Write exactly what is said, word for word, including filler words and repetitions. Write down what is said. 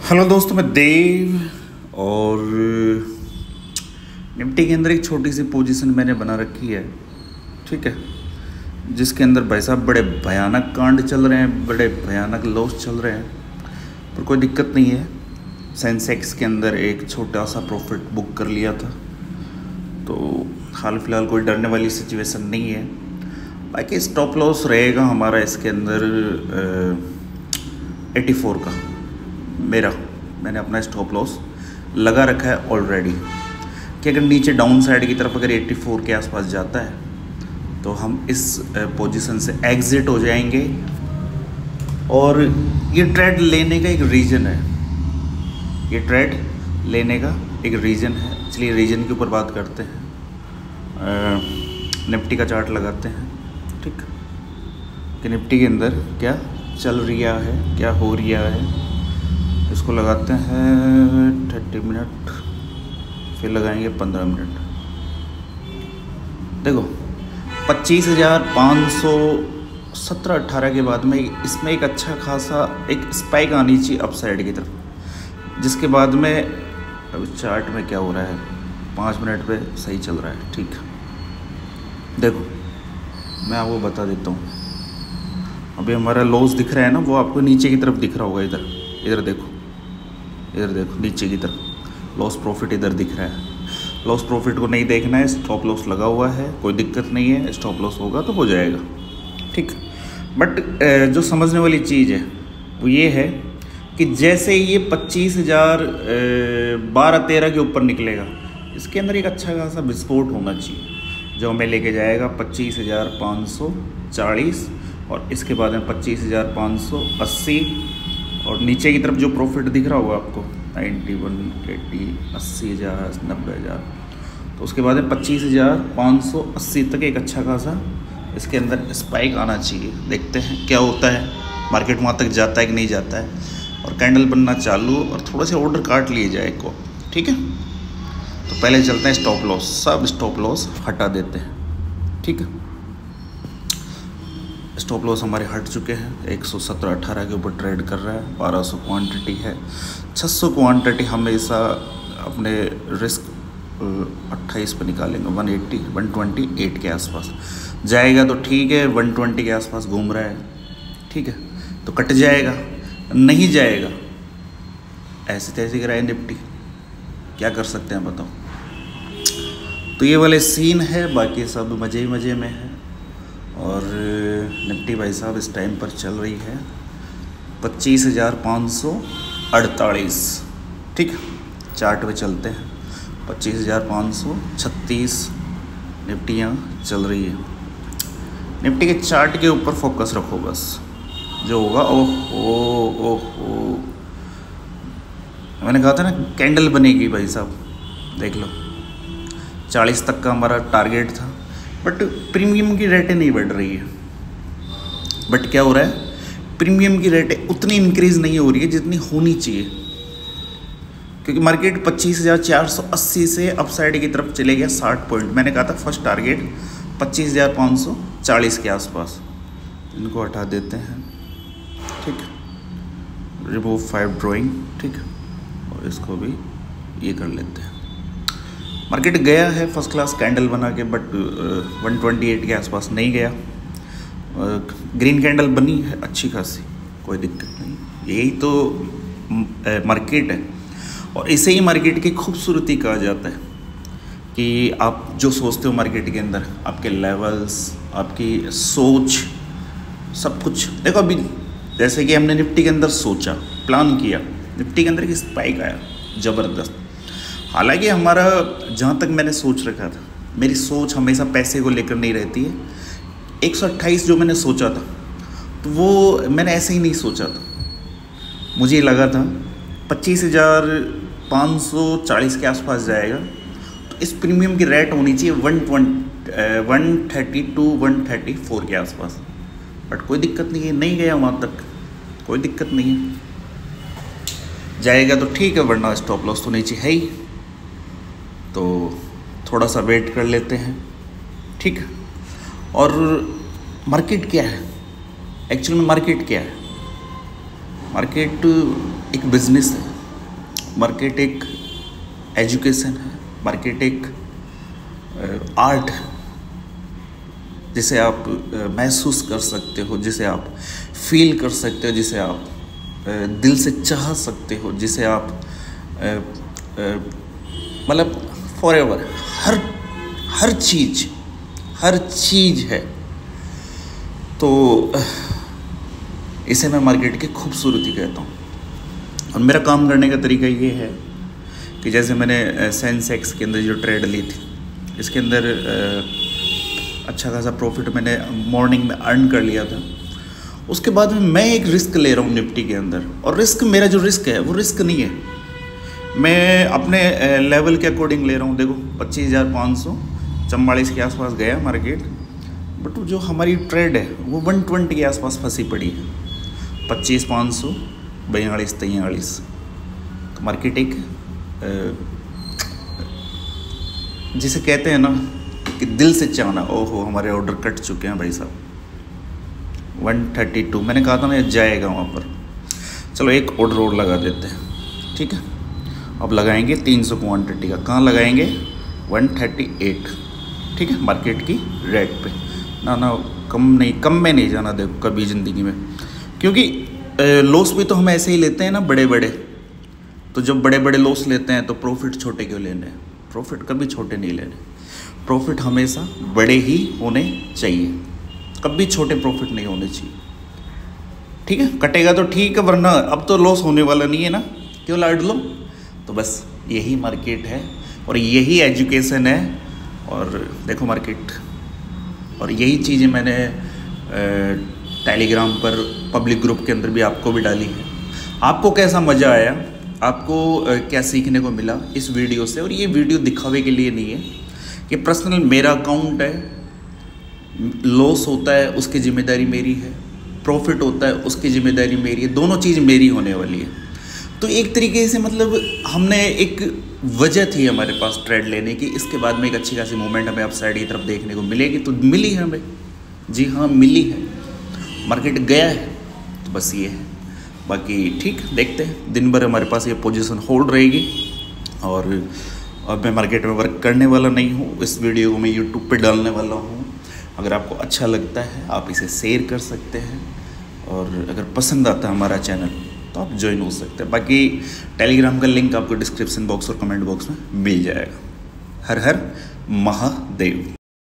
Hello दोस्तों, मैं देव। और निफ्टी के अंदर एक छोटी सी पोजीशन मैंने बना रखी है, ठीक है, जिसके अंदर भाई साहब बड़े भयानक कांड चल रहे हैं, बड़े भयानक लॉस चल रहे हैं, पर कोई दिक्कत नहीं है। सेंसेक्स के अंदर एक छोटा सा प्रॉफिट बुक कर लिया था, तो हाल फिलहाल कोई डरने वाली सिचुएशन नहीं है। बाकी स्टॉप लॉस रहेगा हमारा इसके अंदर एटी फोर का। मेरा मैंने अपना स्टॉप लॉस लगा रखा है ऑलरेडी कि अगर नीचे डाउन साइड की तरफ अगर एटी फोर के आसपास जाता है तो हम इस पोजीशन से एग्जिट हो जाएंगे। और ये ट्रेड लेने का एक रीज़न है, ये ट्रेड लेने का एक रीज़न है। चलिए रीज़न के ऊपर बात करते हैं। निफ्टी का चार्ट लगाते हैं, ठीक, कि निफ्टी के अंदर क्या चल रिया है, क्या हो रिया है। इसको लगाते हैं थर्टी मिनट, फिर लगाएंगे पंद्रह मिनट। देखो पच्चीस हज़ार पाँच सौ सत्रह अट्ठारह के बाद में इसमें एक अच्छा खासा एक स्पाइक आनी चाहिए अपसाइड की तरफ, जिसके बाद में अब चार्ट में क्या हो रहा है, पाँच मिनट पे सही चल रहा है, ठीक। देखो मैं आपको बता देता हूँ, अभी हमारा लॉस दिख रहा है ना, वो आपको नीचे की तरफ दिख रहा होगा। इधर इधर देखो, इधर देखो, नीचे की तरफ लॉस प्रॉफिट इधर दिख रहा है। लॉस प्रॉफिट को नहीं देखना है, स्टॉप लॉस लगा हुआ है, कोई दिक्कत नहीं है। स्टॉप लॉस होगा तो हो जाएगा, ठीक। बट जो समझने वाली चीज़ है वो ये है कि जैसे ये पच्चीस हज़ार बारह तेरह के ऊपर निकलेगा, इसके अंदर एक अच्छा खासा विस्फोट होना चाहिए जो हमें लेके जाएगा पच्चीस हज़ार पाँच सौ चालीस, और इसके बाद में पच्चीस हज़ार पाँच सौ अस्सी, और नीचे की तरफ जो प्रॉफिट दिख रहा होगा आपको नाइन्टी वन एट्टी अस्सी हज़ार नब्बे हज़ार, तो उसके बाद में पच्चीस हज़ार पाँच सौ अस्सी तक एक अच्छा खासा इसके अंदर स्पाइक आना चाहिए। देखते हैं क्या होता है, मार्केट वहाँ तक जाता है कि नहीं जाता है, और कैंडल बनना चालू और थोड़े से ऑर्डर काट लिए जाए को, ठीक है। तो पहले चलते हैं स्टॉप लॉस, सब स्टॉप लॉस हटा देते हैं, ठीक है। स्टॉप लॉस हमारे हट चुके हैं, एक सौ सत्रह अट्ठारह के ऊपर ट्रेड कर रहा है, बारह सौ क्वांटिटी है, छह सौ क्वांटिटी हमेशा अपने रिस्क अट्ठाईस पर निकालेंगे। One eighty one twenty eight के आसपास जाएगा तो ठीक है, वन ट्वेंटी के आसपास घूम रहा है, ठीक है, तो कट जाएगा। नहीं जाएगा ऐसे तैसे गिराए निफ्टी, क्या कर सकते हैं बताओ। तो ये वाले सीन है, बाकी सब मज़े ही मज़े में है। और निफ्टी भाई साहब इस टाइम पर चल रही है पच्चीस हज़ार पाँच सौ अड़तालीस, ठीक। चार्ट पे चलते हैं, पच्चीस हज़ार पाँच सौ छत्तीस निफ्टी यहाँ चल रही है। निफ्टी के चार्ट के ऊपर फोकस रखो बस, जो होगा। ओह ओ ओह मैंने कहा था ना कैंडल बनेगी भाई साहब, देख लो चालीस तक का हमारा टारगेट था, बट प्रीमियम की रेटें नहीं बढ़ रही है। बट क्या हो रहा है, प्रीमियम की रेटें उतनी इंक्रीज़ नहीं हो रही है जितनी होनी चाहिए, क्योंकि मार्केट पच्चीस हज़ार चार सौ अस्सी से अपसाइड की तरफ चले गया साठ पॉइंट। मैंने कहा था फर्स्ट टारगेट पच्चीस हज़ार पाँच सौ चालीस के आसपास। इनको हटा देते हैं, ठीक, रिमूव फाइव ड्राइंग, ठीक, और इसको भी ये कर लेते हैं। मार्केट गया है फर्स्ट क्लास कैंडल बना के, बट वन ट्वेंटी एट के आसपास नहीं गया। ग्रीन कैंडल बनी है अच्छी खासी, कोई दिक्कत नहीं। यही तो मार्केट है, और इसे ही मार्केट की खूबसूरती कहा जाता है कि आप जो सोचते हो मार्केट के अंदर, आपके लेवल्स, आपकी सोच, सब कुछ। देखो अभी जैसे कि हमने निफ्टी के अंदर सोचा, प्लान किया, निफ्टी के अंदर एक स्पाइक आया ज़बरदस्त। हालांकि हमारा जहाँ तक मैंने सोच रखा था, मेरी सोच हमेशा पैसे को लेकर नहीं रहती है। एक सौ अट्ठाईस जो मैंने सोचा था, तो वो मैंने ऐसे ही नहीं सोचा था। मुझे लगा था पच्चीस हज़ार पाँच सौ चालीस के आसपास जाएगा, तो इस प्रीमियम की रेट होनी चाहिए one twenty one thirty two one thirty four के आसपास। बट कोई दिक्कत नहीं है, नहीं गया वहाँ तक, कोई दिक्कत नहीं है। जाएगा तो ठीक है, वरना स्टॉप लॉस तो नीचे है ही, तो थोड़ा सा वेट कर लेते हैं, ठीक। और मार्केट क्या है एक्चुअल में, मार्केट क्या है, मार्केट एक बिज़नेस है, मार्केट एक एजुकेशन है, मार्केट एक आर्ट है जिसे आप uh, महसूस कर सकते हो, जिसे आप फील कर सकते हो, जिसे आप uh, दिल से चाह सकते हो, जिसे आप मतलब फॉर एवर हर हर चीज़ हर चीज़ है। तो इसे मैं मार्केट की खूबसूरती कहता हूँ। और मेरा काम करने का तरीका ये है कि जैसे मैंने सेंसेक्स के अंदर जो ट्रेड ली थी, इसके अंदर अच्छा खासा प्रॉफिट मैंने मॉर्निंग में अर्न कर लिया था। उसके बाद में मैं एक रिस्क ले रहा हूँ निफ्टी के अंदर, और रिस्क मेरा जो रिस्क है वो रिस्क नहीं है, मैं अपने लेवल के अकॉर्डिंग ले रहा हूँ। देखो पच्चीस हज़ार पाँच सौ चवालीस के आसपास गया मार्केट, बट जो हमारी ट्रेड है वो वन ट्वेंटी के आसपास फंसी पड़ी है, पच्चीस पाँच सौ बयालीस तैंतालीस। तो मार्केट एक जिसे कहते हैं ना कि दिल से चाहना, ओहो हमारे ऑर्डर कट चुके हैं भाई साहब, वन थर्टी टू मैंने कहा था ना जाएगा वहाँ पर। चलो एक ऑर्डर और लगा देते हैं, ठीक है। अब लगाएंगे तीन सौ क्वान्टिटी का, कहाँ लगाएंगे वन थर्टी एट, ठीक है, मार्केट की रेट पे। ना ना कम नहीं, कम में नहीं जाना देखो कभी ज़िंदगी में, क्योंकि लॉस भी तो हम ऐसे ही लेते हैं ना बड़े बड़े। तो जब बड़े बड़े लॉस लेते हैं तो प्रॉफिट छोटे क्यों लेने, प्रॉफिट कभी छोटे नहीं लेने, प्रॉफिट हमेशा बड़े ही होने चाहिए, कभी छोटे प्रॉफिट नहीं होने चाहिए, ठीक है। कटेगा तो ठीक है, वरना अब तो लॉस होने वाला नहीं है ना, क्यों लाड लो। तो बस यही मार्केट है और यही एजुकेशन है। और देखो मार्केट, और यही चीज़ें मैंने टेलीग्राम पर पब्लिक ग्रुप के अंदर भी आपको भी डाली है। आपको कैसा मज़ा आया, आपको क्या सीखने को मिला इस वीडियो से। और ये वीडियो दिखावे के लिए नहीं है, कि पर्सनल मेरा अकाउंट है, लॉस होता है उसकी ज़िम्मेदारी मेरी है, प्रॉफिट होता है उसकी ज़िम्मेदारी मेरी है, दोनों चीज़ मेरी होने वाली है। तो एक तरीके से मतलब हमने एक वजह थी हमारे पास ट्रेड लेने की, इसके बाद में एक अच्छी खासी मूवमेंट हमें अपसाइड की तरफ देखने को मिलेगी, तो मिली है हमें, जी हाँ मिली है, मार्केट गया है, तो बस ये है। बाकी ठीक देखते हैं, दिन भर हमारे पास ये पोजीशन होल्ड रहेगी। और अब मैं मार्केट में वर्क करने वाला नहीं हूँ, इस वीडियो को मैं यूट्यूब पे डालने वाला हूँ। अगर आपको अच्छा लगता है आप इसे शेयर कर सकते हैं, और अगर पसंद आता है हमारा चैनल तो आप ज्वाइन हो सकते हैं। बाकी टेलीग्राम का लिंक आपको डिस्क्रिप्शन बॉक्स और कमेंट बॉक्स में मिल जाएगा। हर हर महादेव।